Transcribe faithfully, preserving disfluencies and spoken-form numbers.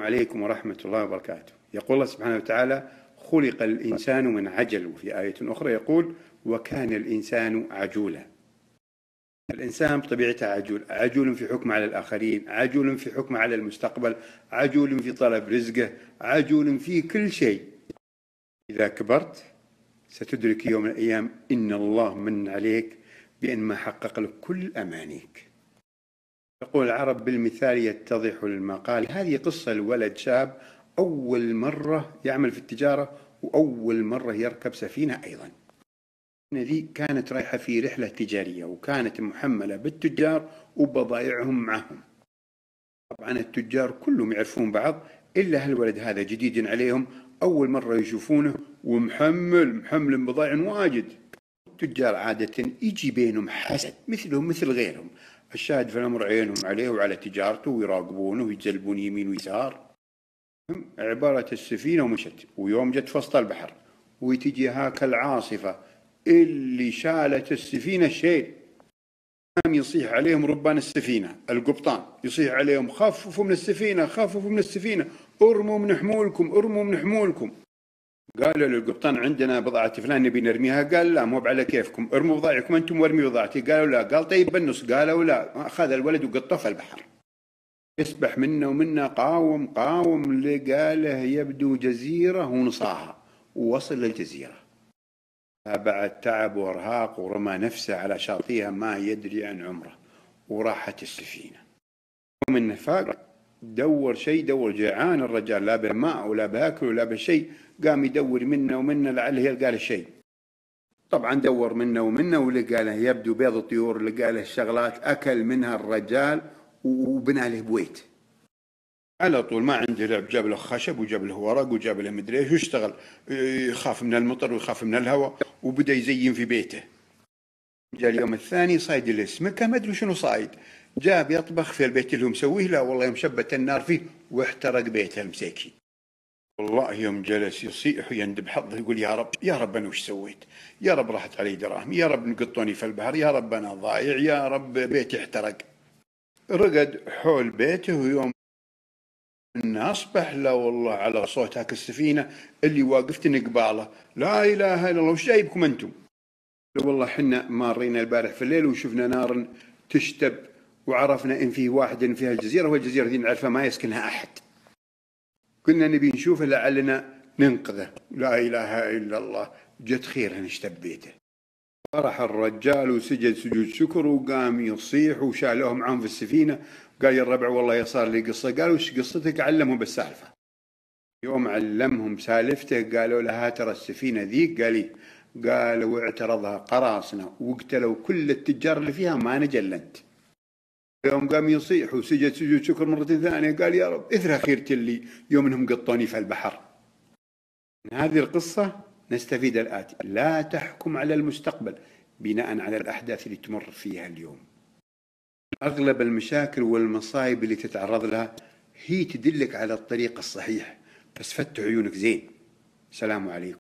عليكم ورحمة الله وبركاته. يقول الله سبحانه وتعالى: خلق الإنسان من عجل. وفي آية أخرى يقول: وكان الإنسان عجولا. الإنسان بطبيعته عجول، عجول في حكم على الآخرين، عجول في حكم على المستقبل، عجول في طلب رزقه، عجول في كل شيء. إذا كبرت ستدرك يوم من الأيام إن الله من عليك بأن ما حقق لك كل أمانيك. يقول العرب: بالمثال يتضح المقال. هذه قصة لولد شاب أول مرة يعمل في التجارة وأول مرة يركب سفينة أيضا. ذي كانت رايحة في رحلة تجارية وكانت محملة بالتجار وبضائعهم معهم. طبعا التجار كلهم يعرفون بعض إلا هالولد هذا جديد عليهم، أول مرة يشوفونه ومحمل محمل بضائع واجد. التجار عادة يجي بينهم حسد مثلهم مثل غيرهم. الشاهد في الأمر عينهم عليه وعلى تجارته ويراقبونه ويجلبون يمين ويسار. عبارة السفينة ومشت، ويوم جت فصل البحر وتجي هاك العاصفة اللي شالت السفينة شيل، قام يصيح عليهم ربان السفينة القبطان، يصيح عليهم: خففوا من السفينة، خففوا من السفينة، ارموا من حمولكم، ارموا من حمولكم. قالوا للقبطان: عندنا بضاعة فلان نبي نرميها. قال: لا، مو على كيفكم، ارموا بضاعتكم انتم وارمي بضاعتي. قالوا: لا. قال: طيب بالنص. قالوا: لا. اخذ الولد وقطه البحر، يسبح منا ومنا، قاوم قاوم لقاله يبدو جزيرة ونصاها، ووصل للجزيرة. بعد تعب وارهاق ورمى نفسه على شاطئها ما يدري عن عمره، وراحت السفينة. ومن نفاق دور شيء، دور جيعان الرجال، لا بماء ولا باكل ولا بشيء. قام يدور منا ومنا لعله يلقى له شيء. طبعا دور منا ومنا ولقى له يبدو بيض الطيور، لقى له شغلات اكل منها الرجال وبنى له بويت. على طول ما عنده لعب، جاب له خشب وجاب له ورق وجاب له مدري ايش، واشتغل يخاف من المطر ويخاف من الهواء، وبدا يزين في بيته. جاء اليوم الثاني صايد السمكه، ما ادري شنو صايد، جاب يطبخ في البيت اللي هو مسويه. لا والله يوم شبت النار فيه واحترق بيته المساكين. والله يوم جلس يصيح ويندب حظه، يقول: يا رب يا رب انا وش سويت؟ يا رب راحت علي دراهم، يا رب نقطوني في البحر، يا رب انا ضايع، يا رب بيتي احترق. رقد حول بيته، ويوم أصبح لا والله على صوت هاك السفينة اللي واقفتن قباله: لا إله إلا الله، وش جايبكم أنتم؟ والله حنا مارينا البارح في الليل وشفنا نار تشتب، وعرفنا إن فيه واحد إن فيها الجزيرة، والجزيرة دي نعرفها ما يسكنها أحد، كنا نبي نشوفه لعلنا ننقذه. لا إله إلا الله، جت خير نشتب بيته. فرح الرجال وسجد سجود شكر وقام يصيح وشالوه معهم في السفينة. قال: يا الربع والله صار لي قصة. قالوا: وش قصتك؟ علمهم بالسالفة. يوم علمهم سالفته قالوا له: ترى السفينة ذيك. قال: لي. قالوا: اعترضها قراصنة وقتلوا كل التجار اللي فيها ما نجا الا انت. يوم قام يصيح وسجد سجود شكر مرة ثانية قال: يا رب اثر خيرت لي يوم انهم قطوني في البحر. من هذه القصة نستفيد الآتي: لا تحكم على المستقبل بناء على الأحداث اللي تمر فيها اليوم. أغلب المشاكل والمصايب اللي تتعرض لها هي تدلك على الطريق الصحيح، بس فتح عيونك زين. سلام عليكم.